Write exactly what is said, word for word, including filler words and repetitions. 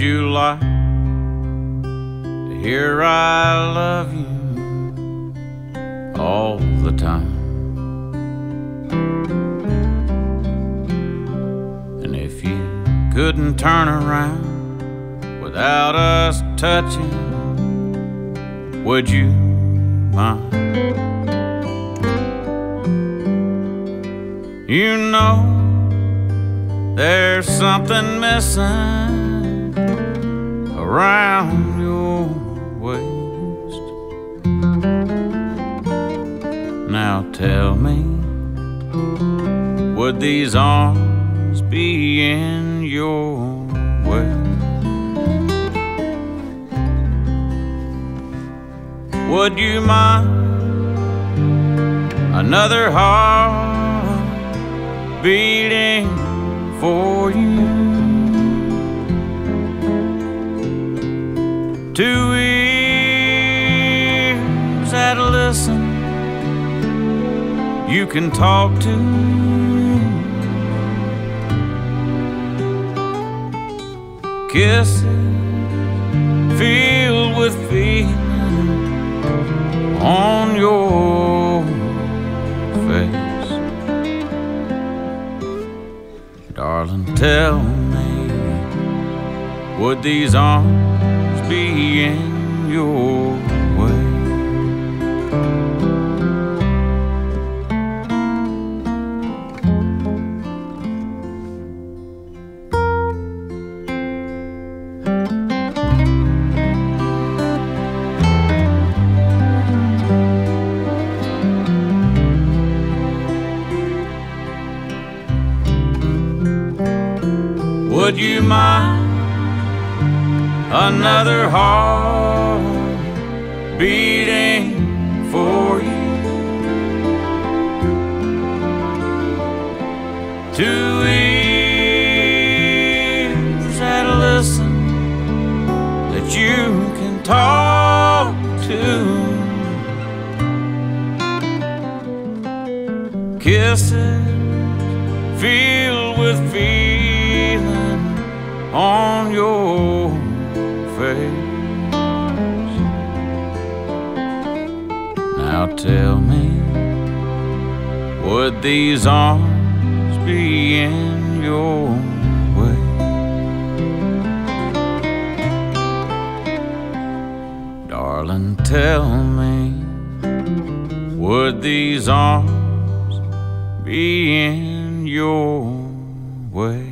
you like to hear I love you all the time? And if you couldn't turn around without us touching, would you mind? You know there's something missing around your waist. Now tell me, would these arms be in your way? Would you mind another heart beating for you? Two ears that listen, you can talk to. Kisses filled with feeling on your face. Darling, tell me, would these arms be in your way? Would you mind another heart beating for you? Two ears that listen, that you can talk to. Kisses filled with feeling on your face. Now tell me, would these arms be in your way? Darling, tell me, would these arms be in your way?